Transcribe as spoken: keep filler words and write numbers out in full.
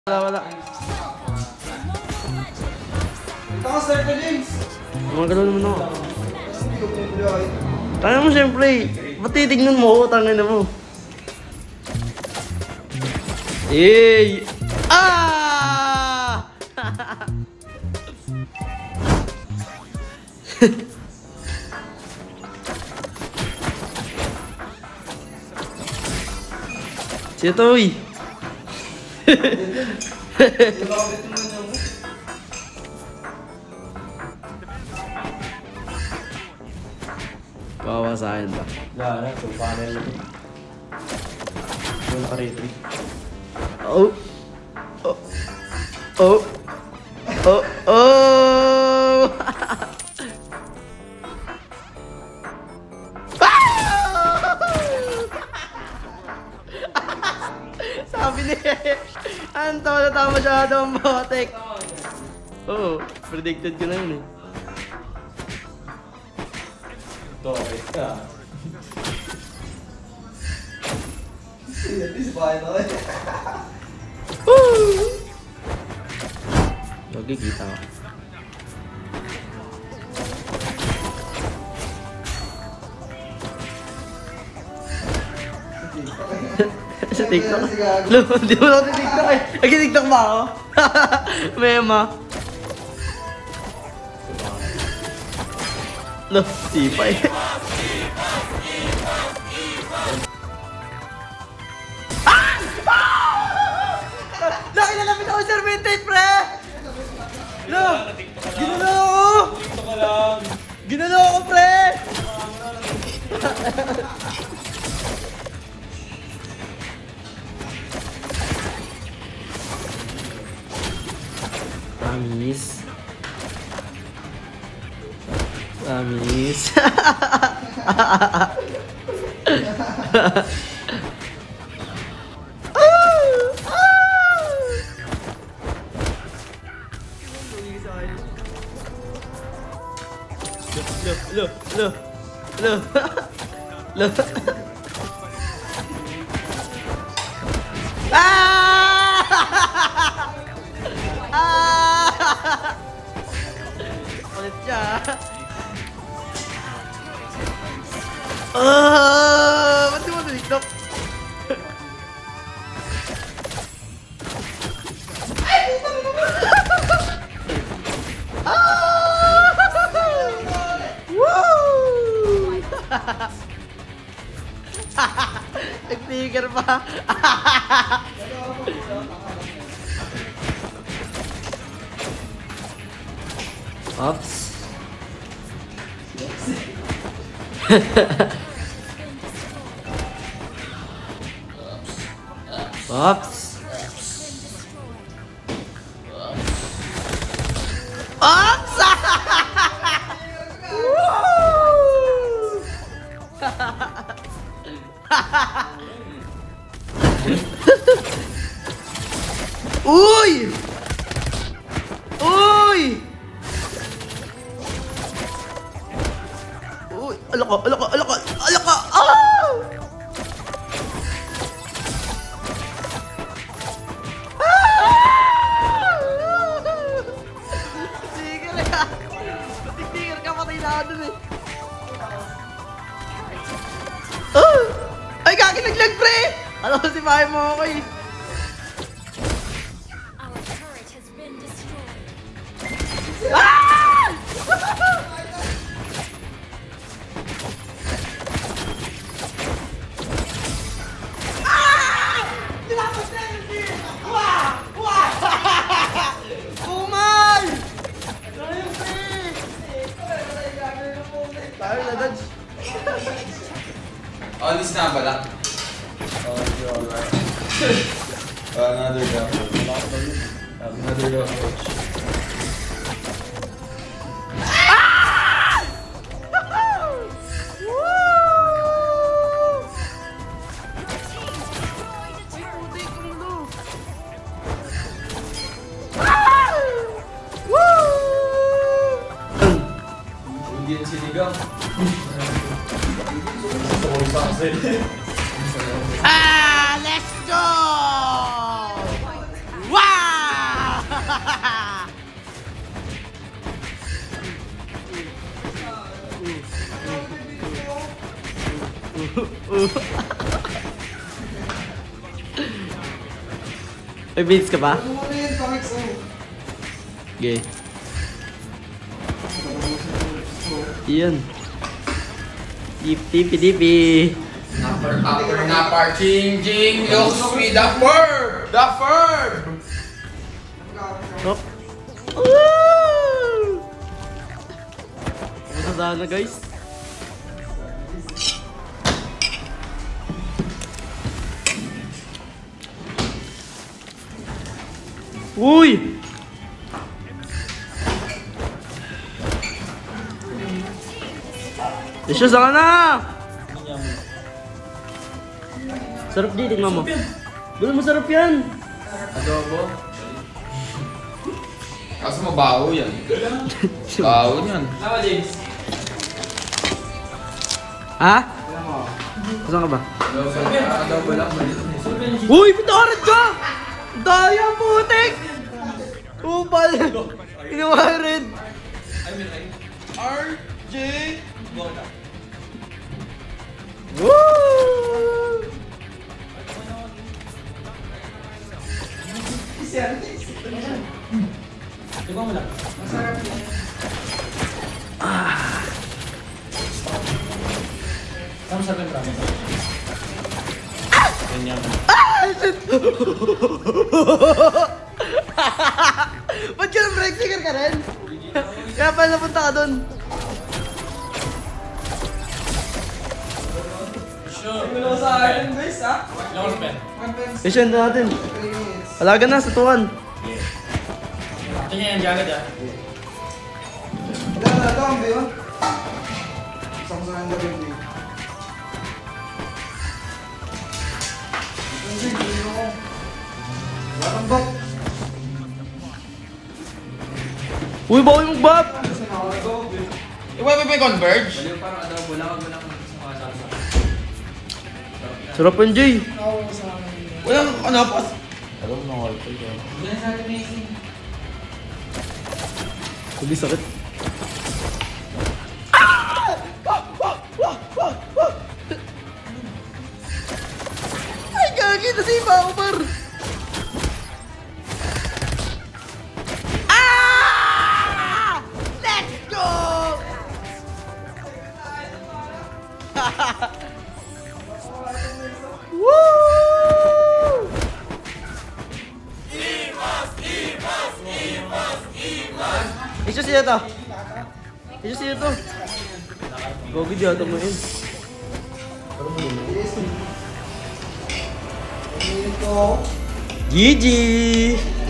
Wala, wala. Ito ka, Sir James. Magano naman ako. Tanga mo siyempre. Ba't titignan mo ako? Tanga na mo. Yay! Ah! Siya to, uy. Kawawa sa akin ba? Wala na, so paano yun? Yung paritri. Oh! Oh! Oh! Oh! Oh! Sabi niya, ang tama na tama masyado ang botek. Oo, predicted ko na yun eh. Ito, okay ka. At least bahay na kayo. Woo! Nagkikita ko. Sa TikTok? Lo, di mo lang sa TikTok eh. Nag-TikTok ba ako? Mema. Lo, sipa eh. Ah! Laki na lapit ako sa vintage, pre! Lo! Ginalo ako! Ginalo ako, pre! Amis. Amis. Lo, lo, lo, lo, lo. Ah! Ah! Ulit siya. Ah! Ba't di mo tulitok? Nag-trigger pa. Oops. Oops. Oops. Uy! Uy! Uy! Alaka! Alaka! Alaka! Alaka! Ah! Tigil ka! Tigil ka! Patay na ako dun eh! Oh! Ay, kaki naglag, pre! Alam ko si bahay mo ako eh! Ah! Ah! Tinapos na yun si! Wah! Wah! Kumal! Tayo, pre! Tayo na, Dodge. Alis na bala. Oh, you're alright. Another guy. Another guy, coach. Hindi yung sinigang. Ah, let's go! Wow! May beats ka pa? Ano mo rin, Parks, oh. Okay. Iyan. Dip, dipi, dipi. Napper, upper, napper, ching, ching, looks with the verb! The verb! Hop. Woo! Kamusta sana guys? Uy! Isyo, saka na! Sarap di, tingnan mo. Wala masarap yan! Adobo? Kaso mabaho yan. Baho yan. Tama, James. Ha? Saan ka ba? Adobo, adobo lang. Uy! Pitawaran ka! Daya, putik! Upal! Inuwarin! R J! Woo! Ikaw mo lang. Saan sa pembra? Ganyan. Ba't ka ng break sticker ka rin? Kaya pala napunta ka dun. Sure. Wala sa akin, guys, ha? Long pen. Isyo, ito natin. Alaga na sa tuwan. Tingnan yan, gagad ah. Wala na ito, ang bayo. Isang sa handa rin, bayo. Ang bayo, bayo ako. Wala kang bak. Uy, bawal yung bab! Kasi nakakagawa, bayo. Iba ba may converge? Baliw parang adobo lang, wag mo lang sa mga salsa. Sarap yun, Jay. Walang ano pas. Alam mo, nang alcohol ka. Yan sa atin, Mason. Sabi sakit. Ay, gagi na si Bauber! Ah! Let's go! Woo! Isu siya to. Isu siya to. Gogi dia to mo yun. G G!